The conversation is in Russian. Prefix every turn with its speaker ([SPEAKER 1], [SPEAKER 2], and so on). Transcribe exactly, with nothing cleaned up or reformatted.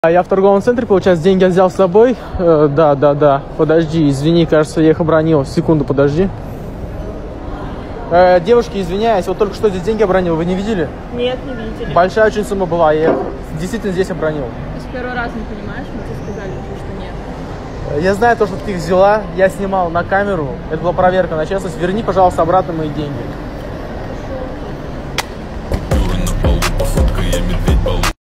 [SPEAKER 1] Я в торговом центре, получается, деньги взял с собой. Э, да, да, да. Подожди, извини, кажется, я их обронил. Секунду, подожди. Э, девушки, извиняюсь, вот только что здесь деньги обронил, вы не видели?
[SPEAKER 2] Нет, не видели.
[SPEAKER 1] Большая очень сумма была, я их действительно здесь обронил.
[SPEAKER 2] Ты с первого раза не понимаешь, мы тебе сказали, что нет.
[SPEAKER 1] Я знаю то, что ты их взяла, я снимал на камеру. Это была проверка на честность. Верни, пожалуйста, обратно мои деньги.